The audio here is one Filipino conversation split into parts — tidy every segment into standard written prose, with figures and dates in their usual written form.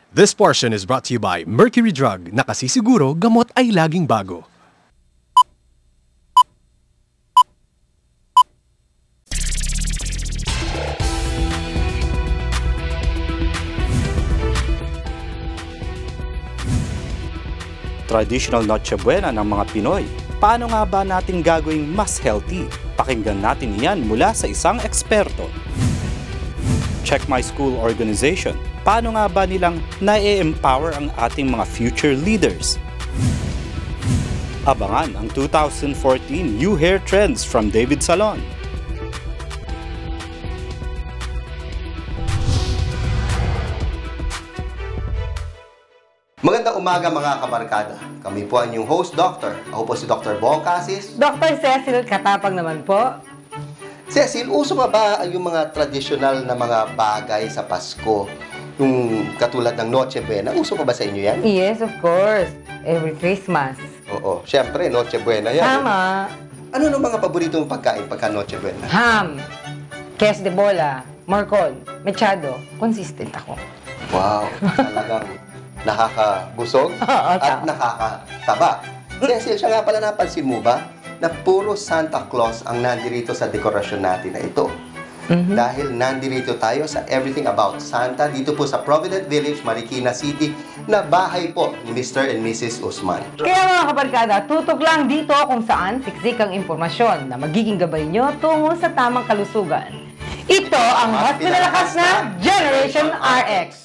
This portion is brought to you by Mercury Drug, nakasisiguro gamot ay laging bago. Traditional Noche Buena ng mga Pinoy. Paano nga ba natin gagawing mas healthy? Pakinggan natin yan mula sa isang eksperto. Check My School Organization. Paano nga ba nilang na-empower ang ating mga future leaders? Abangan ang 2014 New Hair Trends from David Salon. Magandang umaga mga kabarkada. Kami po ang inyong host, Doctor. Ako po si Dr. Bong Casis. Dr. Cecil Katapang naman po. Cecil, uso ba yung mga tradisyonal na mga bagay sa Pasko? Yung katulad ng Noche Buena, uso pa ba sa inyo yan? Yes, of course. Every Christmas. Oo, syempre, Noche Buena yan. Tama. Ano ang mga paboritong pagkain pagka Noche Buena? Ham, queso de bola, marcon, mechado. Consistent ako. Wow, talagang nakakabusog at nakakataba. Cecil, siya nga pala, napansin mo ba na puro Santa Claus ang nandirito sa dekorasyon natin na ito? Dahil nandirito tayo sa Everything About Santa dito po sa Provident Village, Marikina City, na bahay po ni Mr. and Mrs. Usman. Kaya mga kabarkada, tutok lang dito kung saan siksik ang impormasyon na magiging gabay nyo tungo sa tamang kalusugan. Ito ang mas pinalakas na Generation RX.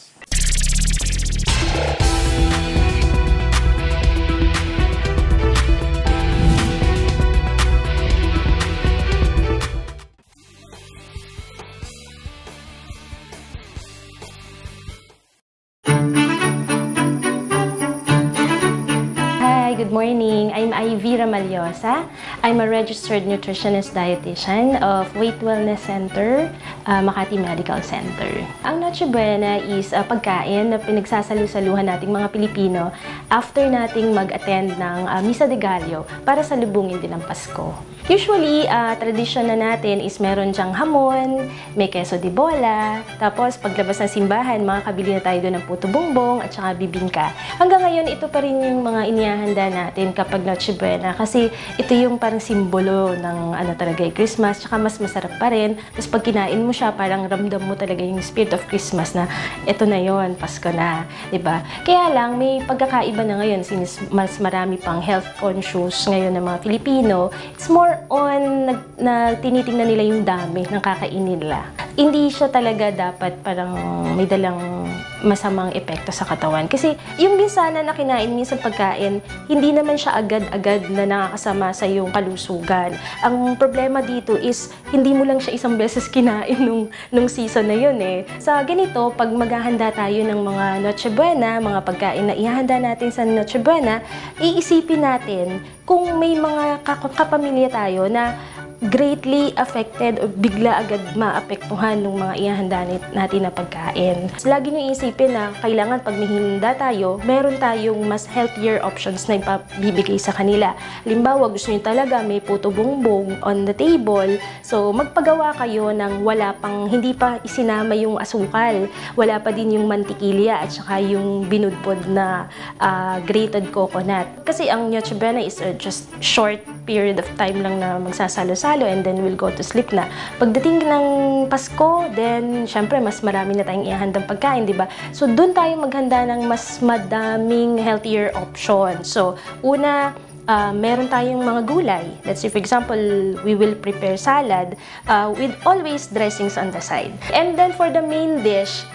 Good morning. I'm Ivy Ramaliosa. I'm a registered nutritionist dietitian of Weight Wellness Center, Makati Medical Center. Ang Noche Buena is pagkain na pinagsasalu-saluhan nating mga Pilipino after nating mag-attend ng Misa de Gallo para salubungin din ang Pasko. Usually, tradisyon na natin is meron dyang hamon, may queso de bola, tapos paglabas ng simbahan, makakabili na tayo doon ng puto bongbong at saka bibingka. Hanggang ngayon, ito pa rin yung mga inihahanda natin kapag Noche Buena kasi ito yung parang simbolo ng talaga Christmas, tsaka mas masarap pa rin. Tapos pag kinain mo siya, parang ramdam mo talaga yung spirit of Christmas na ito na yon, Pasko na, diba? Kaya lang, may pagkakaiba na ngayon since mas marami pang health conscious ngayon ng mga Pilipino. It's more on na tinitingnan nila yung dami ng kakainin nila. Hindi siya talaga dapat parang may dalang masamang epekto sa katawan. Kasi yung binsana na kinain minsan pagkain, hindi naman siya agad-agad na nakakasama sa iyong kalusugan. Ang problema dito is, hindi mo lang siya isang beses kinain nung season na yun eh. Sa ganito, pag maghahanda tayo ng mga Noche Buena, mga pagkain na ihahanda natin sa Noche Buena, iisipin natin kung may mga kapamilya tayo na greatly affected o bigla agad maapektuhan ng mga ihahanda natin na pagkain. So, lagi nyo isipin na kailangan pag may hinanda tayo, meron tayong mas healthier options na ipabibigay sa kanila. Halimbawa, gusto nyo talaga may puto bongbong on the table, so magpagawa kayo ng hindi pa isinama yung asukal, wala pa din yung mantikilya at saka yung binudbod na grated coconut. Kasi ang Noche Buena is just short period of time lang na magsasalo-salo and then we'll go to sleep na. Pagdating ng Pasko, then syempre mas marami na tayong ihahandang pagkain, di ba? So doon tayo maghanda ng mas madaming healthier option. So una, meron tayong mga gulay. Let's say, for example, we will prepare salad with always dressings on the side. And then for the main dish,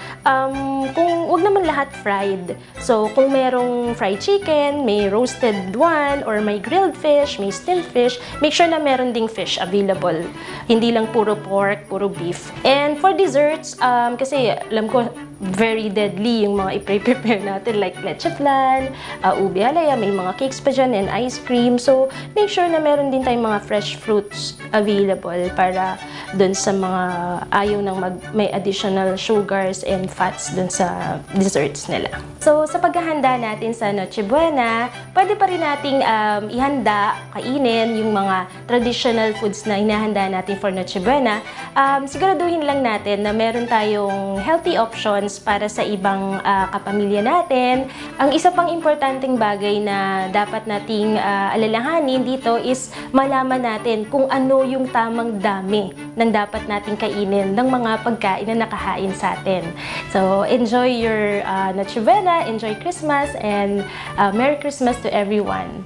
kung wag naman lahat fried. So kung merong fried chicken, may roasted one, or may grilled fish, may steamed fish, make sure na meron ding fish available. Hindi lang puro pork, puro beef. And for desserts, kasi alam ko, very deadly yung mga i-prepare natin like leche flan, ube halaya, may mga cakes pa dyan, and ice cream. So, make sure na meron din tayong mga fresh fruits available para dun sa mga ayaw ng may additional sugars and fats dun sa desserts nila. So, sa paghahanda natin sa Noche Buena, pwede pa rin nating ihanda, kainin yung mga traditional foods na hinahanda natin for Noche Buena. Siguraduhin lang natin na meron tayong healthy options options para sa ibang kapamilya natin. Ang isa pang importanteng bagay na dapat nating alalahanin dito is malaman natin kung ano yung tamang dami ng dapat nating kainin ng mga pagkain na nakahain sa atin. So, enjoy your Noche Buena, enjoy Christmas, and Merry Christmas to everyone.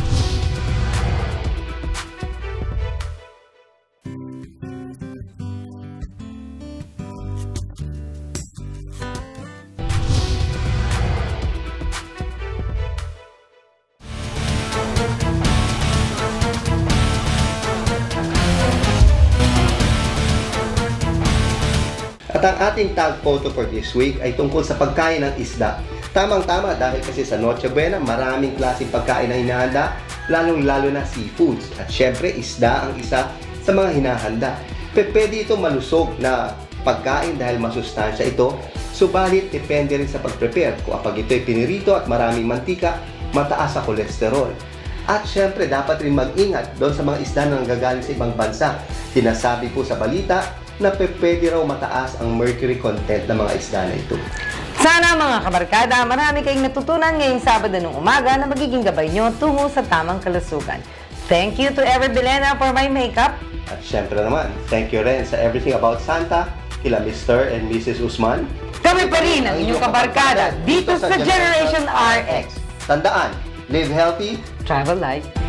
At ang ating tag photo for this week ay tungkol sa pagkain ng isda. Tamang-tama dahil kasi sa Noche Buena, maraming klaseng pagkain na hinahanda, lalong-lalo na seafoods. At syempre, isda ang isa sa mga hinahanda. Pwede ito malusog na pagkain dahil masustansya ito, subalit depende rin sa pag-prepare. Kung kapag ito'y pinirito at maraming mantika, mataas sa kolesterol. At syempre, dapat rin mag-ingat doon sa mga isda na nanggagaling sa ibang bansa. Sinasabi po sa balita na pwede raw mataas ang mercury content ng mga isda na ito. Sana mga kabarkada, marami kayong natutunan ngayong Sabado ng umaga na magiging gabay nyo tungo sa tamang kalusugan. Thank you to Ever Bilena for my makeup. At syempre naman, thank you rin sa Everything About Santa, kila Mr. and Mrs. Usman. Kami pa rin ang inyong kabarkada dito sa Generation RX. Tandaan, live healthy, Travel light.